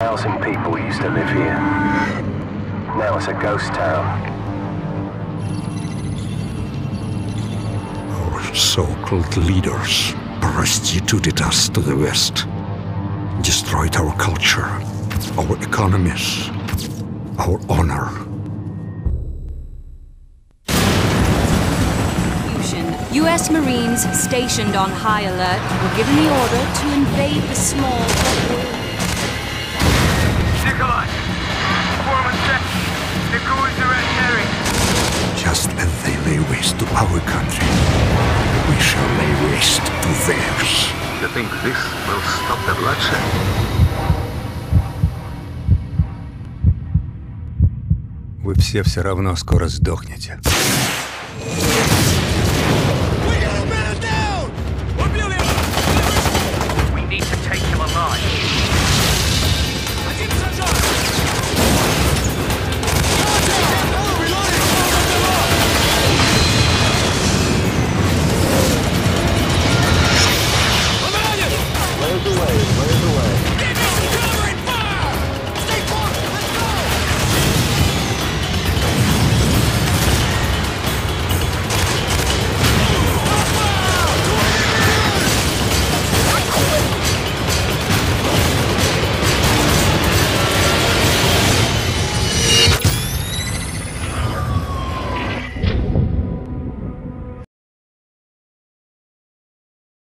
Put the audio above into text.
1,000 people used to live here. Now it's a ghost town. Our so-called leaders prostituted us to the West, destroyed our culture, our economies, our honor. U.S. Marines stationed on high alert were given the order to invade the small... Nikolai! Foreman check! The crews are at Terry! Just as they lay waste to our country, we shall lay waste to theirs. You think this will stop the bloodshed? Вы все равно скоро сдохнете.